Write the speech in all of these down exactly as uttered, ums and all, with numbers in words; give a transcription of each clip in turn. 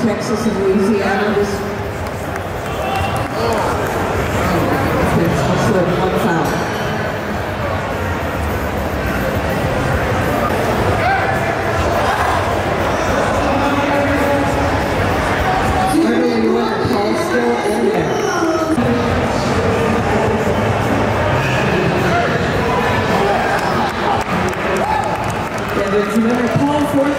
Texas and Louisiana. This Texas with one foul. Early winner, Paul still in there. Devon's winner, Paul fourth.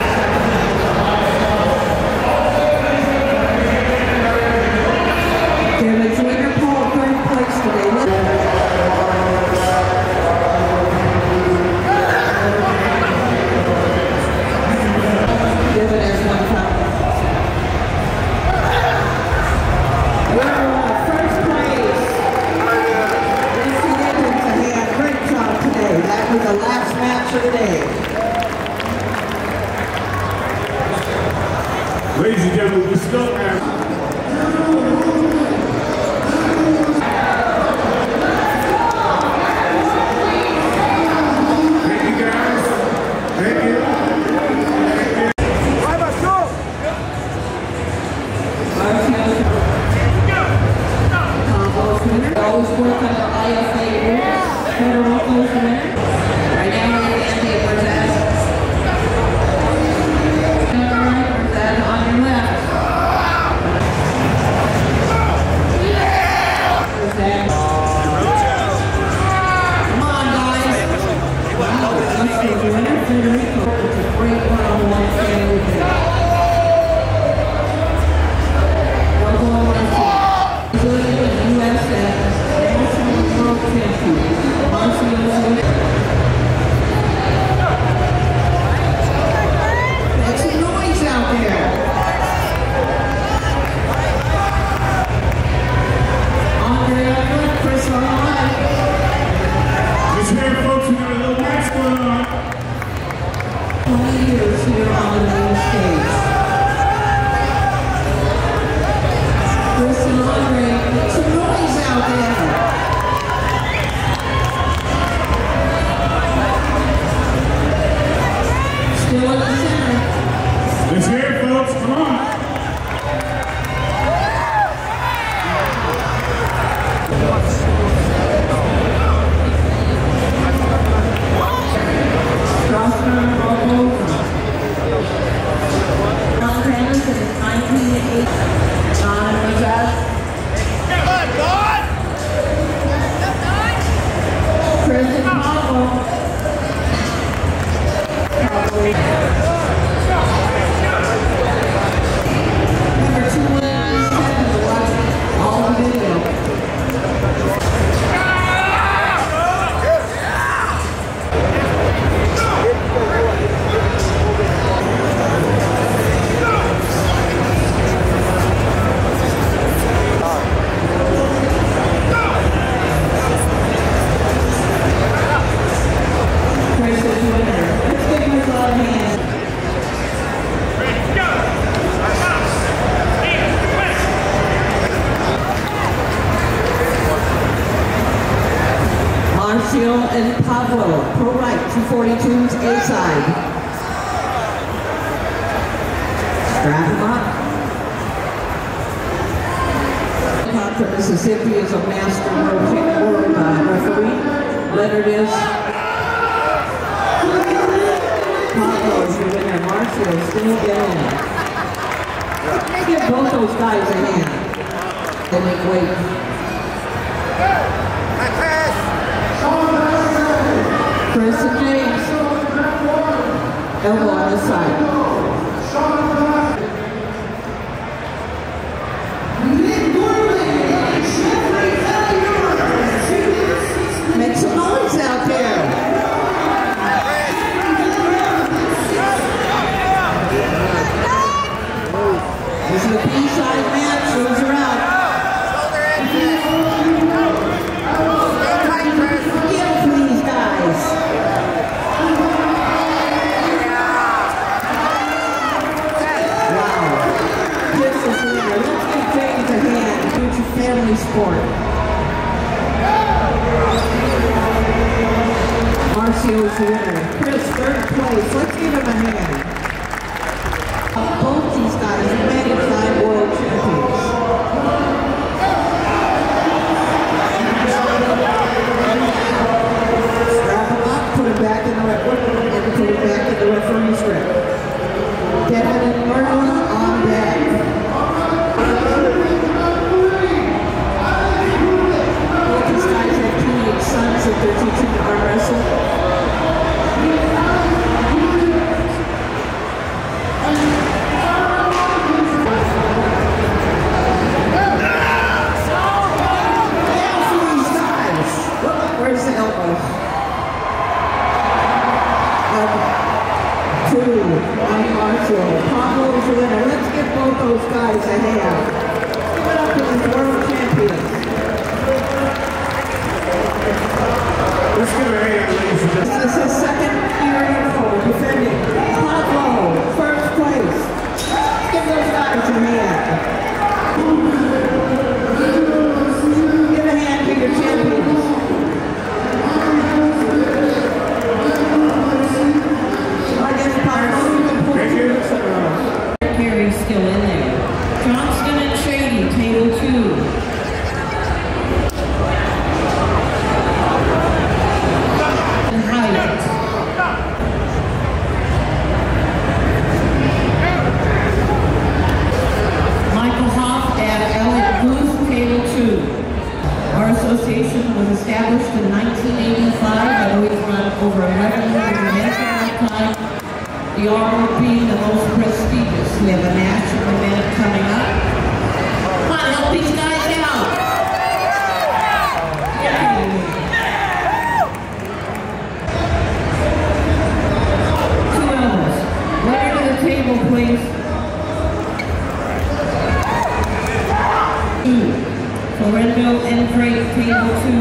Devon's winner, Paul, third place today. Devon has one foul. Well, first place. Lindsay Edmonds had a great job today. That was the last match of the day. Ladies and gentlemen, we still have thank you guys. Thank you. Always work on the I F A rules. Federal goes winner. Right now we have Andy Brazaz. On your right, Brazaz on your left. Brazaz. Come on, guys. Wow, that's the winner, Federico. It's a great one-on-one family game. Oklahoma City. U S A. World champion. Marcio make some noise out there. Andre Edwards, Chris Arnold. Just here, folks, we got a little match going on. twenty years here on the main stage. Chris and Andre, make some noise out there. Still in the center. Let's hear it, folks. Come on. Strasser, Oklahoma. John Tanner since nineteen eighty. John Brazaz. Chris and Pablo. Number two wins, seven to watch all the video. Chris is winner. Let's give him a glove hand. Marcio and Pablo, pro right, two forty-twos, A side. Strap him up. Top from Mississippi is a master world uh, referee. Leonard is. Pablo is your winner. Marcio still getting in. Give both those guys a hand. They make weight. Chris and James. Elbow on this side. Make some noise out there. This is the B-side match. Those are out. Give for these guys. Wow. This is winner. Let's give James a hand. Future family sport. Marcio's the winner. Chris, third place. Let's give him a hand. Both these guys are many-time world champions. Strap him up, put him back in the referee, and put him back in the referee strip. Devin and Marla on deck. Both these guys have teenage sons that they're teaching to arm wrestle. Where's the elbow? Um, two on Marshall. Pablo's the winner. Let's give both those guys a hand. Give it up to these world champions. Let's give a hand, ladies and gentlemen. This is his second year in a row defending. Pablo, first place. Give those guys a hand. Give a hand to your champions. Carey still in there. Johnston and Shady, table two. And Hyatt. Michael Hoff and Elliot Booth, table two. Our association was established in nineteen eighty-five and we've run over eleven hundred events in that time. The honor being the most prestigious. We have a national event coming up. Come on, help these guys out. Two elbows. Right to the table, please. Two. Florendo and Drake, table two.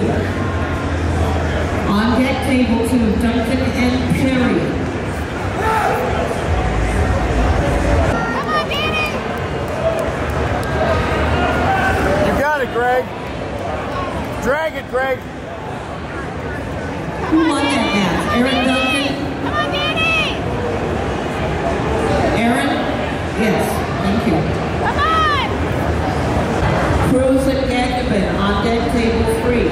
On deck, table two. Duncan and Perry. Greg. Drag it, Greg. Who won that match? Aaron Duncan? Come on, Danny! Aaron? Yes, thank you. Come on! Cruz and Gagabin on deck, table three.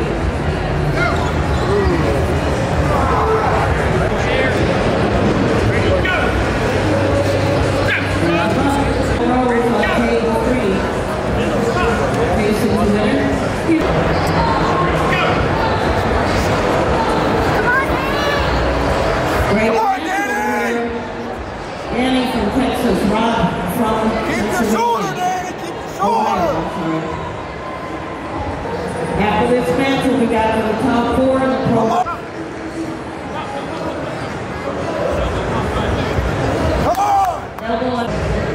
Rose on table three. Facing the winner. Great. Come on, Danny! Danny from Texas, Rob from Keep your shoulder, Danny! Keep your shoulder! After this match, we got to the top four in the pro. Come on! Elbow.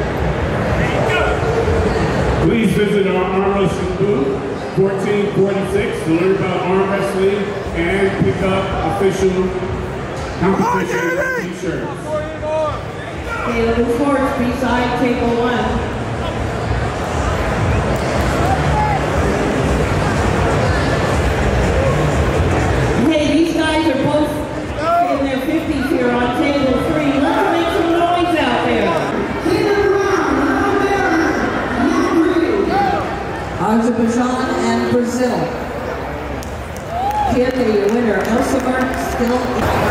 Please visit our arm wrestling booth, fourteen forty-six, to learn about arm wrestling and pick up official competition t-shirts. Caleb Schwartz beside table one. Hey, these guys are both in their fifties here on table three. Let's make some noise out there. Azerbaijan and Brazil. Here the winner, Elsimer, still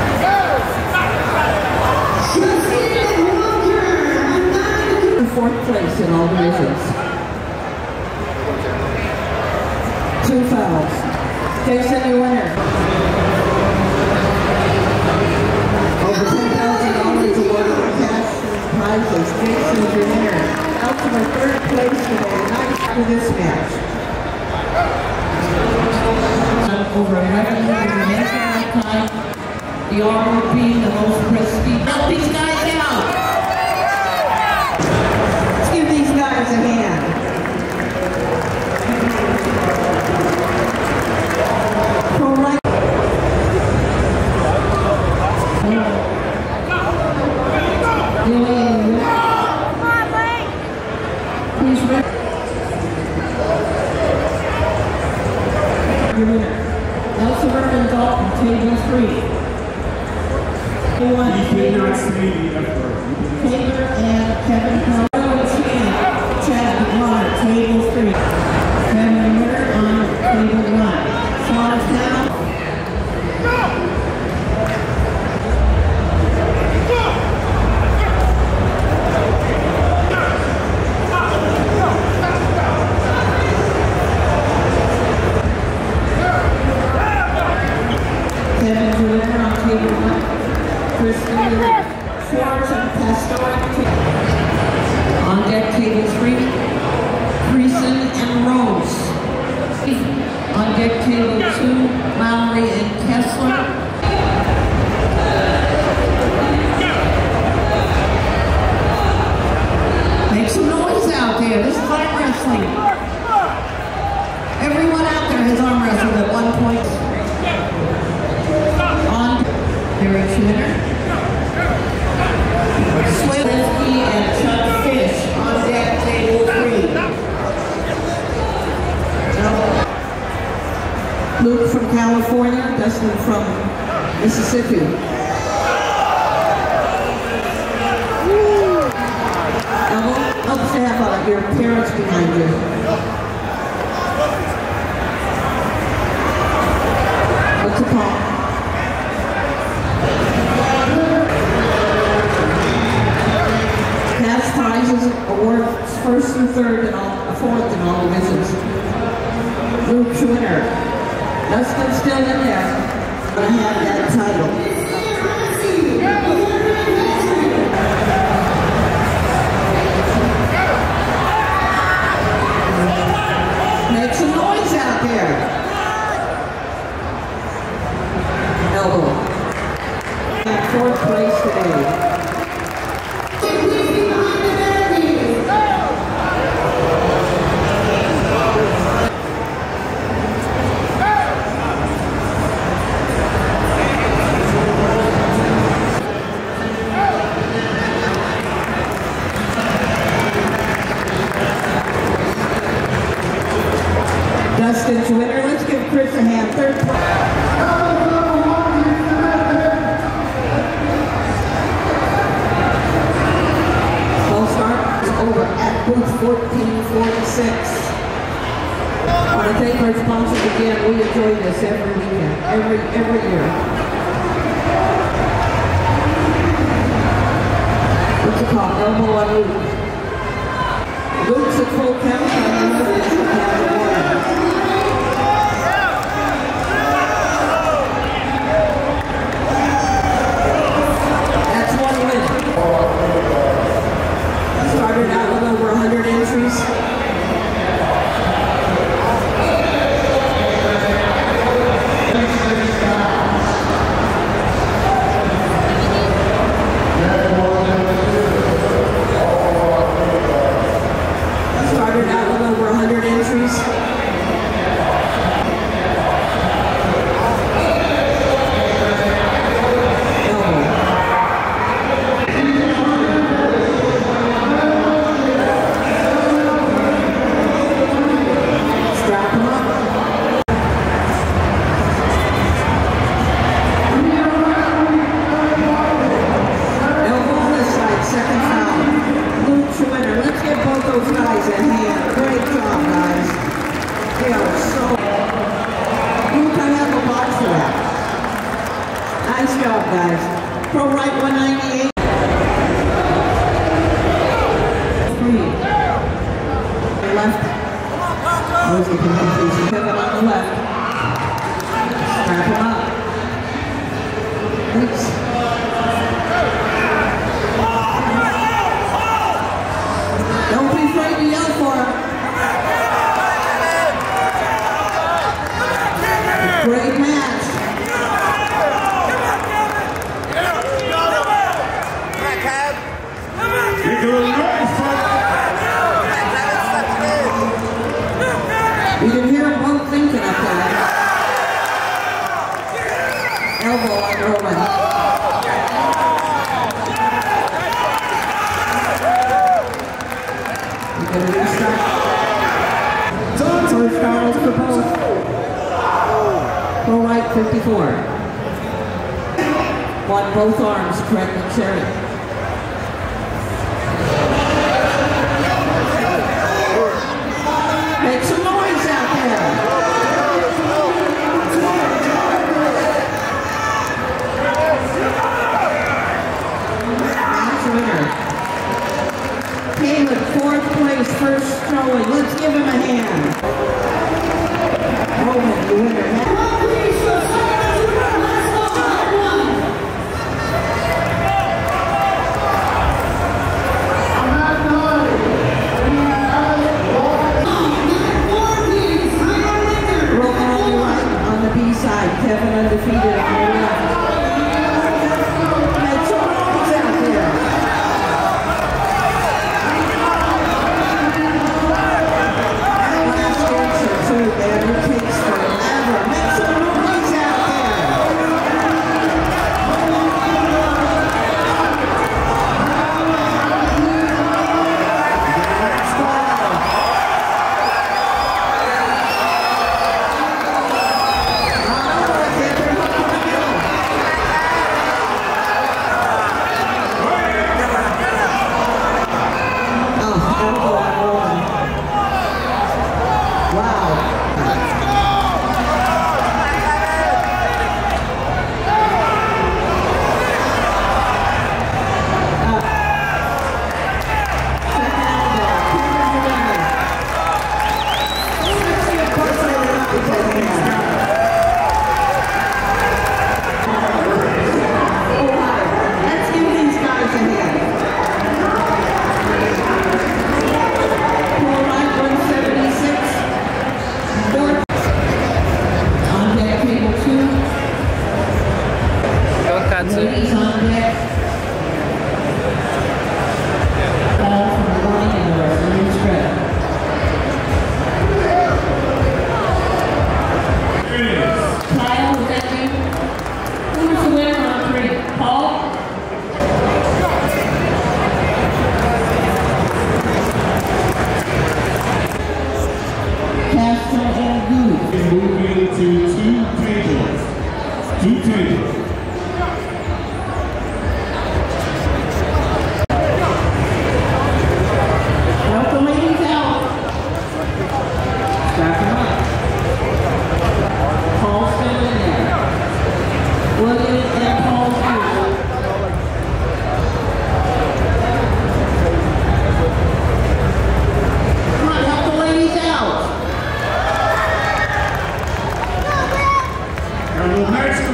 in fourth place in all divisions. Two fouls. Jason, your winner. Over ten thousand dollars awarded in cash prizes. Jason, your winner. Elsimer, third place today. Nice for this match. Over eleven hundred events in that time. The honor being the most prestigious. Help these guys out. Let's give these guys a hand. All right. He's ready. Your winner. Elsimer and Dalton, table three. He did not see the effort. Taylor and Kevin Carlo Chan, Chad Water, table three. Kevin Miller on table one. Swans down. Kevin Deliver on table one. Chris Miller, Schwartz and Pastor. On deck table three, Creason and Rose. On deck table two, Lowry and Kessler. Make some noise out there. This is arm wrestling. Everyone out there has arm wrestled at one point. On Derek Schmitter. Swinsky and Chuck Fish on deck table three. Luke from California, Dustin from Mississippi. Elmo, helps to have uh, your parents behind you. What's the call? Cash prizes awards first through third and all, fourth in all divisions. Luke Schwinner. Dustin's still in there. Gonna have that title. Make some noise out there. Elbow. In fourth place today. Dustin's winner. Let's give Chris a hand. Third place. Full start is over at booth fourteen forty-six. I want to thank our sponsors again. We enjoy this every weekend, every every year. What's it called? Elbow on Luke. Luke's at full count. On the other is the count of one. Started out with over one hundred entries. Started out with over one hundred entries. Guys, Pro Right one ninety-eight. Three. Left. I was getting confused. Kevin on the left. Strap him up. Oops. Don't be afraid to yell for him. Great match. You can hear them both thinking up there. Elbow on Roman. You gonna restart? First down for both. Pro right fifty-four. Won both arms, Craig McSherry.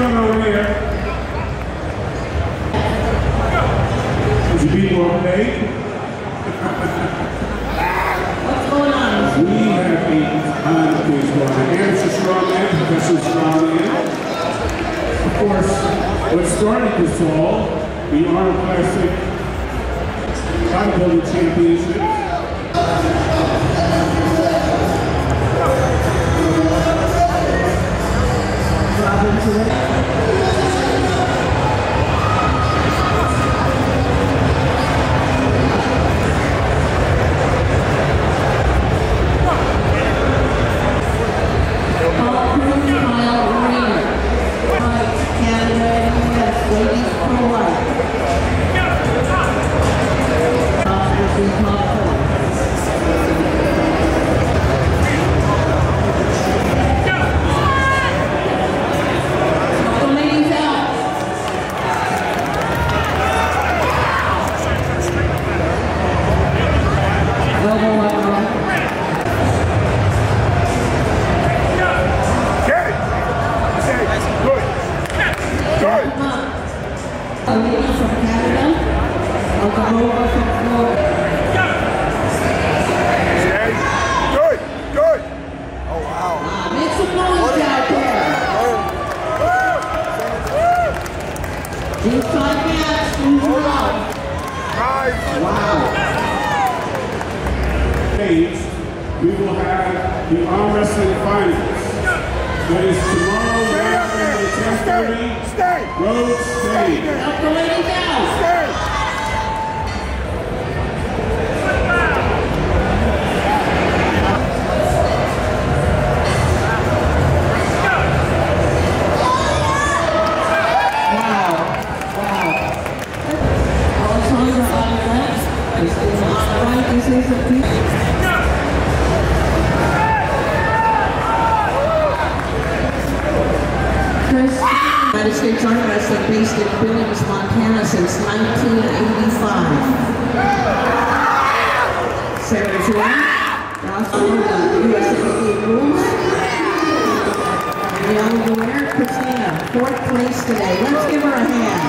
going on here? Did you beat more paid? What's going on? We have eight on the baseball. Amateur strongman, professional strongman. Of course, what started this all, the Arnold Classic Bodybuilding Championship. We will have the arm wrestling finals. That is tomorrow night at ten thirty. Road Stage. Help the ladies out. Wow. Wow. Alexandra on the left. This is on the right. This is a piece. United States Arm Wrestling, based in Billings, Montana since nineteen eighty-five. Sarah Joy, also the U S A rules. And the only winner, Christina, fourth place today. Let's give her a hand.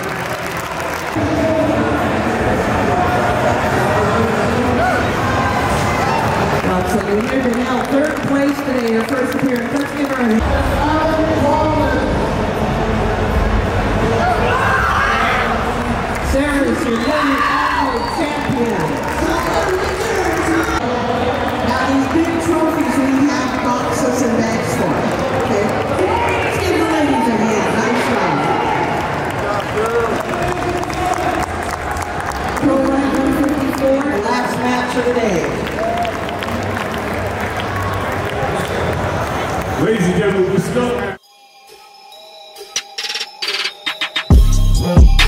So the winner, Danielle, third place today, her first appearance. Let's give her a hand. Sarah is your young Arnold champion. Now these big trophies we have boxes and bags for. Okay? Let's give the ladies a hand. Nice job. Program one fifty-four, last match of the day. Ladies and gentlemen, we're still at